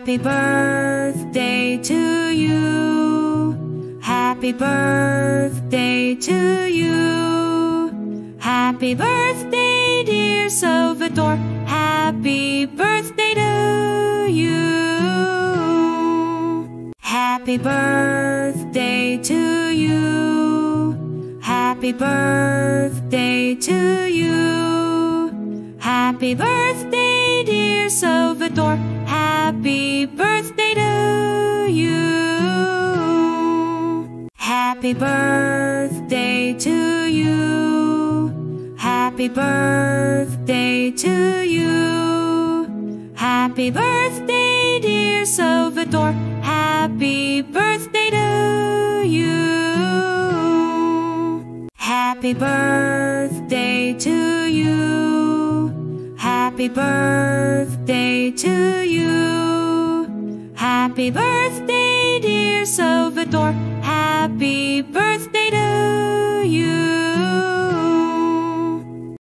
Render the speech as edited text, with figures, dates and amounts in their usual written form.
Happy birthday to you. Happy birthday to you. Happy birthday, dear Salvador. Happy birthday to you. Happy birthday to you. Happy birthday to you. Happy birthday, dear Salvador. Happy birthday to you. Happy birthday to you. Happy birthday to you. Happy birthday, dear Salvador. Happy birthday to you. Happy birthday to you. Happy birthday to you. Happy birthday, dear Salvador.